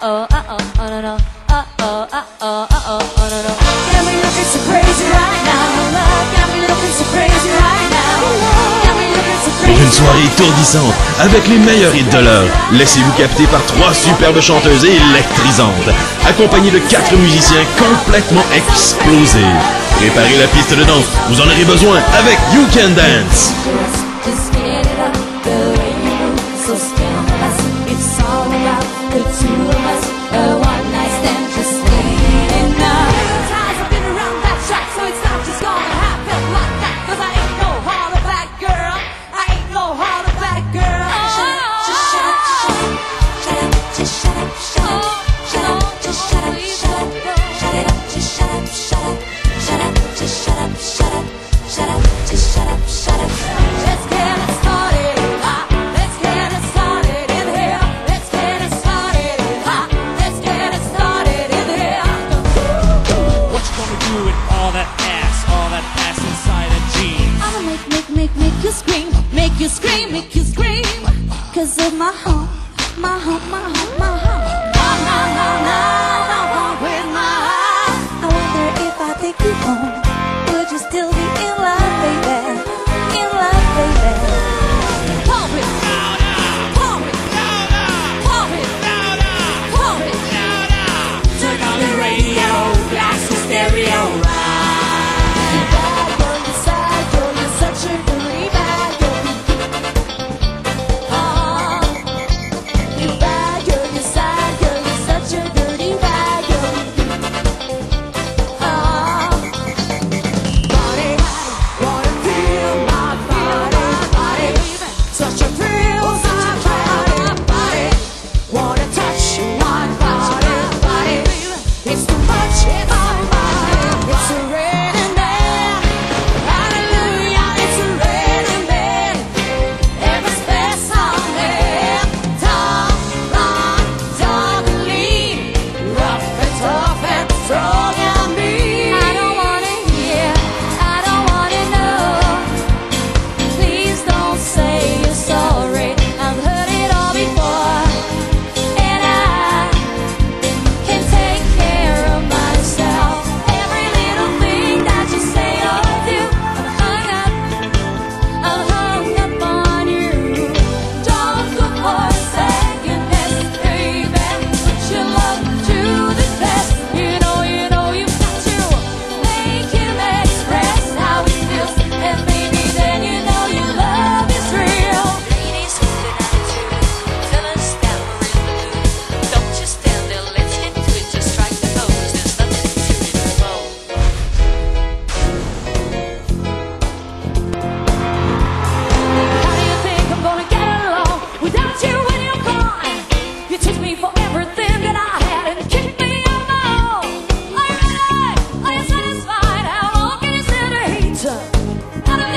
oh, no, no. Oh, no, no. Got me looking so crazy right now. Love got me looking so crazy right now. Got me looking so crazy. Pour une soirée étourdissante, avec les meilleurs hits de l'heure, laissez-vous capter par 3 superbes chanteuses électrisantes, accompagnées de 4 musiciens complètement explosés. Préparez la piste de danse, vous en aurez besoin avec You Can Dance. Just get it up the way you move, so scandalous. It's all about the two of us. A one night stand just ain't enough. Times I've been around that track, so it's not just gonna happen like that. 'Cause I ain't no hollaback girl. I ain't no hollaback girl. Shut up, just shut up, shut up, just shut up, shut up, shut up, just shut up, shut up, shut it up, just shut up, shut up, shut up, just shut up, shut up, shut up, just shut up, shut up. Let's get it started, let's get it started in here. Let's get it started, let's get it started in here. What you gonna do with all that ass inside a jeans? I'ma make you scream, make you scream, make you scream. 'Cause of my home, my home, my home, my home. No, with my heart. I wonder if I take you home, would you still be in love, baby? In love, baby. Pump it, pump it, pump it, pump it. Turn on the radio, blast the stereo. You bad girl, you sad girl, you're such a dirty bad girl. You bad girl, you sad girl, you're such a dirty bad girl. Body, wanna feel my body, such a thrill, my body, wanna touch my body, it's too much in my body, it's a raining man, hallelujah, it's a raining man, every space on there, tall, long, dark and lean, rough and tough and strong and mean. I don't wanna hear, I don't wanna know, please don't say you're sorry, I've heard it all before, and I can take care of myself. Every little thing that you say or do, I'm hung up on you. Don't go for a second best, baby. Put your love to the test. You know you've got to make him express how he feels, and maybe then you know your love is real. Ladies with an attitude, tell us that we're in the mood. Don't just stand there, let's get to it. Just strike the pose, there's nothing to it anymore. How do you think I'm gonna get along without you when you're gone? You took me for everything that I had and kicked me out my own. Are you ready? Are you satisfied? How long can you stand the heat? I don't